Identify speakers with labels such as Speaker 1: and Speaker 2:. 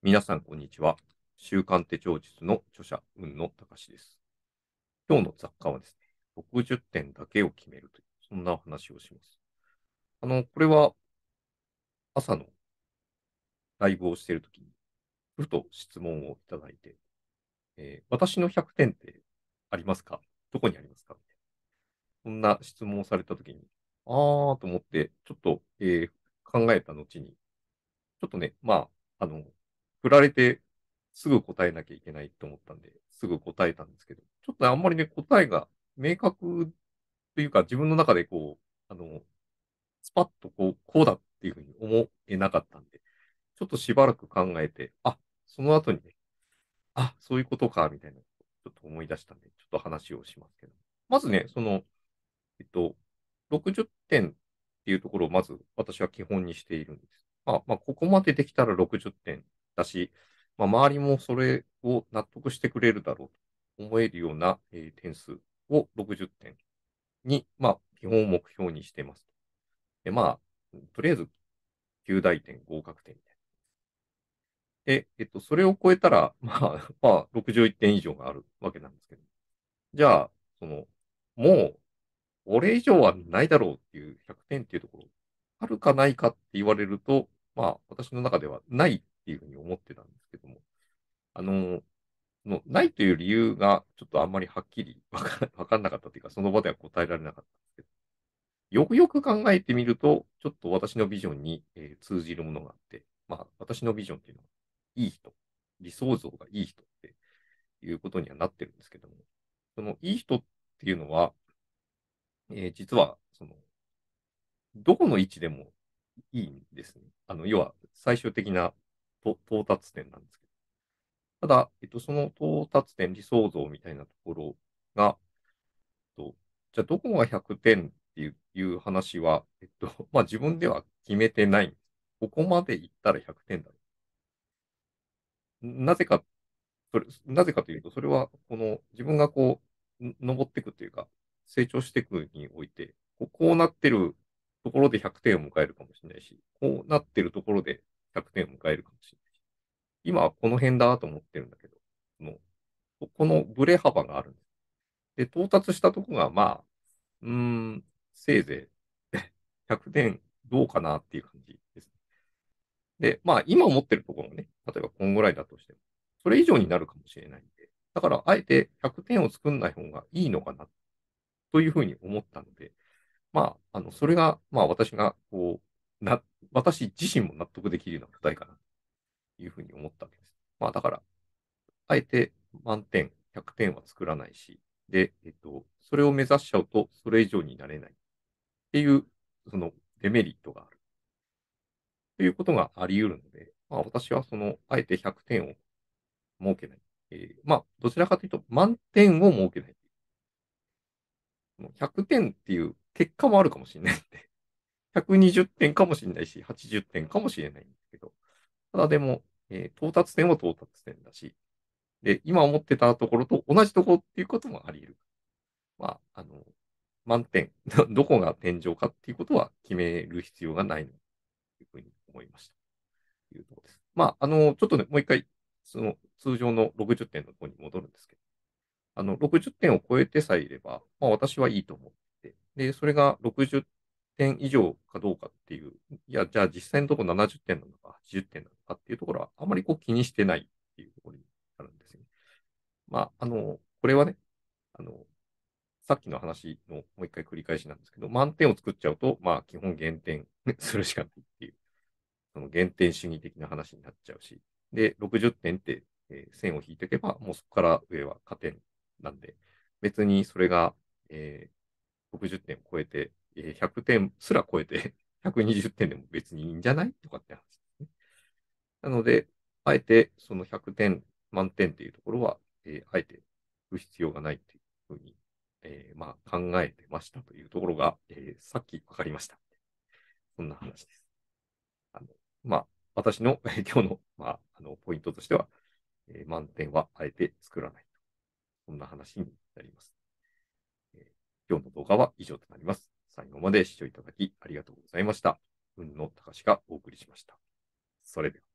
Speaker 1: 皆さん、こんにちは。週刊手帳術の著者、雲野隆です。今日の雑貨はですね、60点だけを決めるという、そんなお話をします。これは朝のライブをしているときに、ふと質問をいただいて、私の100点ってありますか？どこにありますか？そんな質問をされたときに、あーと思って、ちょっと、考えた後に、ちょっとね、振られてすぐ答えなきゃいけないと思ったんで、すぐ答えたんですけど、ちょっとあんまりね、答えが明確というか、自分の中でスパッとこうだっていうふうに思えなかったんで、ちょっとしばらく考えて、その後にね、そういうことか、みたいな、ちょっと思い出したんで、ちょっと話をしますけど。まずね、えっと、60点っていうところをまず私は基本にしているんです。ここまでできたら60点だし、周りもそれを納得してくれるだろうと思えるような、点数を60点に、基本を目標にしています。で、とりあえず、9大点、合格点みたいな。で、それを超えたら、61点以上があるわけなんですけど、じゃあ、その、もう、これ以上はないだろうっていう100点っていうところ、あるかないかって言われると、私の中ではないっていうふうに思ってたんですけども、あの、ないという理由がちょっとあんまりはっきりわかんなかったというか、その場では答えられなかったんですけど、よくよく考えてみると、ちょっと私のビジョンに、通じるものがあって、私のビジョンっていうのは、いい人、理想像がいい人っていうことにはなってるんですけども、そのいい人っていうのは、実は、どこの位置でもいいんですね。要は最終的な到達点なんですけど。ただ、その到達点、理想像みたいなところが、じゃあどこが100点っていう話は、自分では決めてないんです。ここまで行ったら100点だろう。なぜか、なぜかというと、それは、自分が登っていくというか、成長していくにおいて、こうなってるところで100点を迎えるかもしれないし、こうなってるところで100点を迎えるかもしれないし、今はこの辺だと思ってるんだけど、このブレ幅があるんです。で、到達したところが、うーん、せいぜい100点どうかなっていう感じです。で、今思ってるところがね、例えばこんぐらいだとしても、それ以上になるかもしれないんで、だからあえて100点を作んない方がいいのかなというふうに思ったので、それが、私が、私自身も納得できるような答えかなというふうに思ったわけです。だから、あえて満点、100点は作らないし、で、それを目指しちゃうと、それ以上になれないっていう、そのデメリットがあるということがあり得るので、私はあえて100点を設けない。どちらかというと、満点を設けない。100点っていう結果もあるかもしれないんで、120点かもしれないし、80点かもしれないんですけど、ただでも、到達点は到達点だし、で、今思ってたところと同じところっていうこともあり得る。まあ、あの、満点、どこが天井かっていうことは決める必要がないのというふうに思いました。というところです。ちょっとね、もう一回、その通常の60点のところに戻るんですけど、60点を超えてさえいれば、私はいいと思ってて、で、それが60点以上かどうかっていう、いや、じゃあ実際のところ70点なのか80点なのかっていうところは、あまり気にしてないっていうところになるんですよね。これはね、あの、さっきの話のもう一回繰り返しなんですけど、満点を作っちゃうと、基本減点するしかないっていう、その減点主義的な話になっちゃうし、で、60点って、線を引いていけば、もうそこから上は加点なんで、別にそれが、60点を超えて、100点すら超えて、120点でも別にいいんじゃないとかって話ですね。なので、あえてその100点、満点っていうところは、あえて不必要がないというふうに、考えてましたというところが、さっき分かりました。そんな話です。あのまあ、私の今日の、ポイントとしては、満点はあえて作らないと。そんな話になります。今日の動画は以上となります。最後まで視聴いただきありがとうございました。雲野隆がお送りしました。それでは。